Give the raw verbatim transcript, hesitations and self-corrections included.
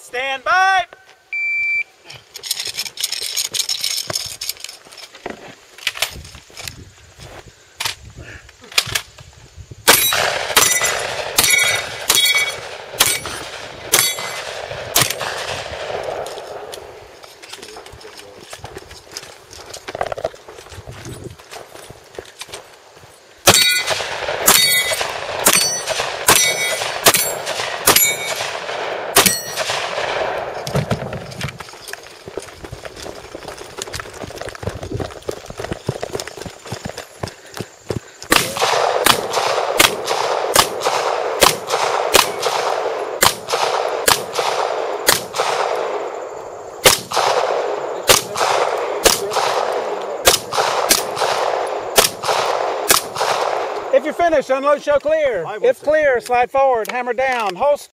Stand by. If you're finished, unload, show clear. If clear, slide forward, hammer down, holster.